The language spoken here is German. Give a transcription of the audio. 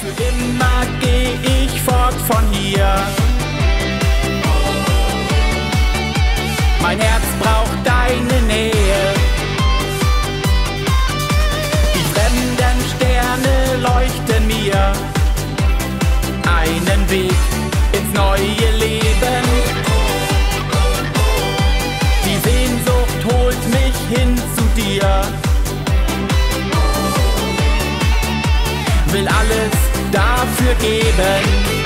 Für immer geh ich fort von hier. Mein Herz braucht deine Nähe. Die fremden Sterne leuchten mir einen Weg ins neue Leben. Die Sehnsucht holt mich hin zu dir. Will alles dafür geben.